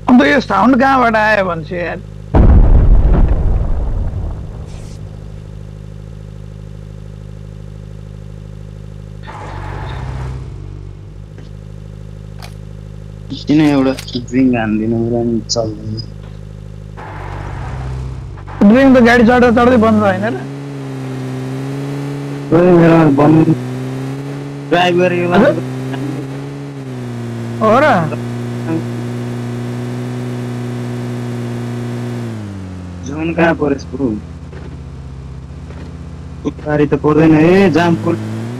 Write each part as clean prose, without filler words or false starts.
अन्त यो साउन्ड कहाँबाट आयो भन्छ यार। किन एउटा ड्रिङ्क हानिदिनु र नि चल्दैन। ड्रिङ्क त गाडी चढ्दा चढ्दै बन्द होइन र? मेरोमा बन्द ड्राइभ गरेको हजुर? हो र? जोन कहाँ परेछ ब्रो? गाडी त पर्दैन है जाम पर्छ।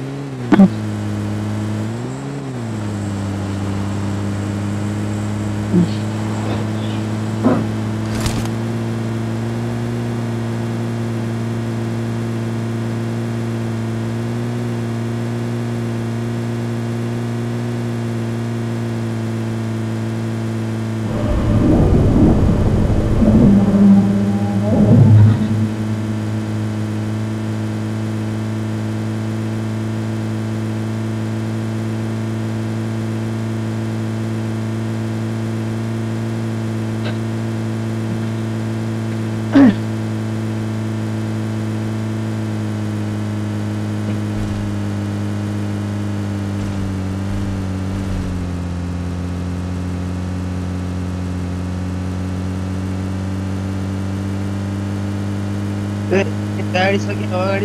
गाडी छ कि अगाडि?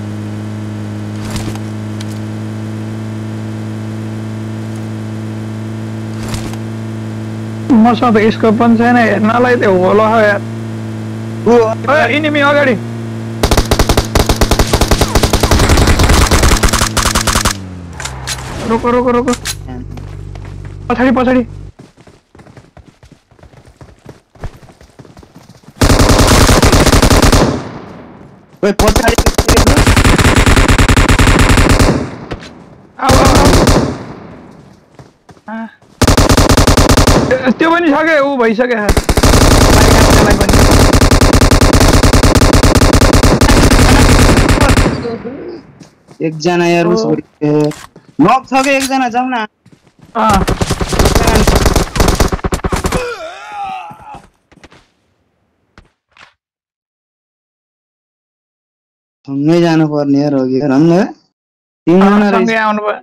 मसँग त स्कोप पनि छैन हेर्नलाई त्यो होला हो यार। इनिमी अगाडि। रोको रोको रोको पछाडि पछाडि। पछाडि त्यो पनि छ क्या ऊ भइसक्यो। एकजना यार नक छ कि एकजना जाऊ न। सँगै जानु पर्ने यार अघि रङ्ग तिनजना सँगै आउनु भयो।